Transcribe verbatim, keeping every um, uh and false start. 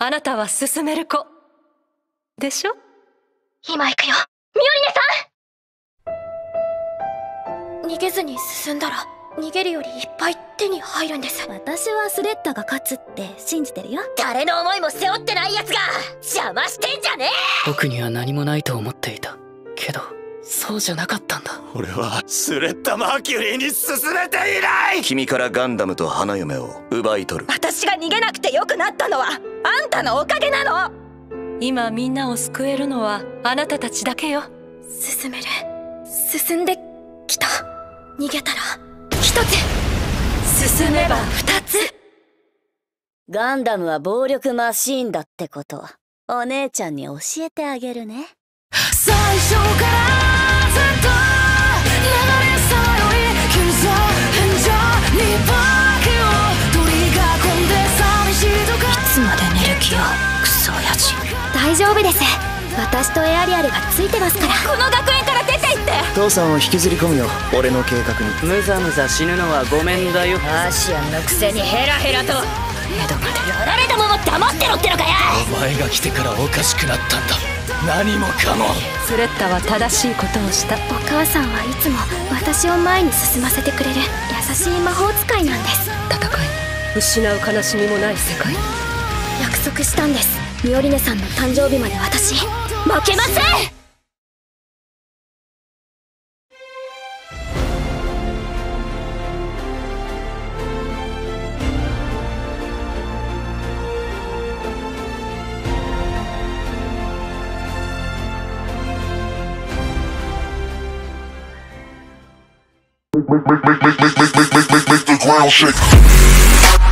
あなたは進める子でしょ。 今行くよ、ミオリネさん。逃げずに進んだら逃げるよりいっぱい手に入るんです。 私はスレッタが勝つって信じてるよ。 誰の思いも背負ってないやつが邪魔してんじゃねえ。 僕には何もないと思っていたけど、そうじゃなかったんだ。 俺はスレッタ・マーキュリーに進めていない。君からガンダムと花嫁を奪い取る。 私が逃げなくてよくなったのはあんたのおかげなの。 今みんなを救えるのはあなたたちだけよ。 進める、進んできた。逃げたら一つ、進めば二つ。 ガンダムは暴力マシーンだってことお姉ちゃんに教えてあげるね。 最初からずっと流れさよい刻んじにバキを取り囲んで寂しいとか。いつまで寝る気よ、クソ親父。大丈夫です、私とエアリアルがついてますから。この学園から出て行って。 父さんを引きずり込むよ、俺の計画に。 むざむざ死ぬのはごめんだよ。 アーシアンのくせにヘラヘラと。江戸までやられたまま黙ってろってのかよ。 お前が来てからおかしくなったんだ、何もかも。 スレッタは正しいことをした。 お母さんはいつも私を前に進ませてくれる優しい魔法使いなんです。 戦い、失う悲しみもない世界。 約束したんです、ミオリネさんの誕生日まで私負けません。 Make, make, make, make, make, make, make, make, make the ground shake.